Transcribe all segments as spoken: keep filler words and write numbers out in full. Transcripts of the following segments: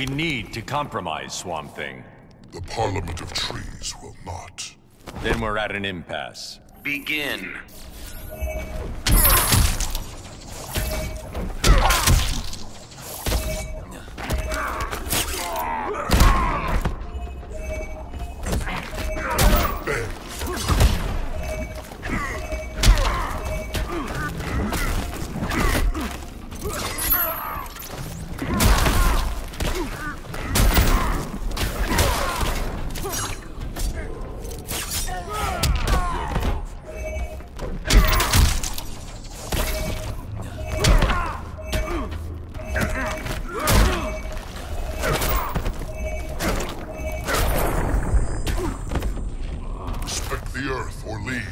We need to compromise, Swamp Thing. The Parliament of Trees will not. Then we're at an impasse. Begin. Respect the earth or leave.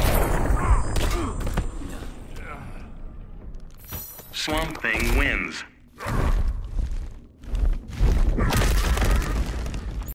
Swamp Thing wins.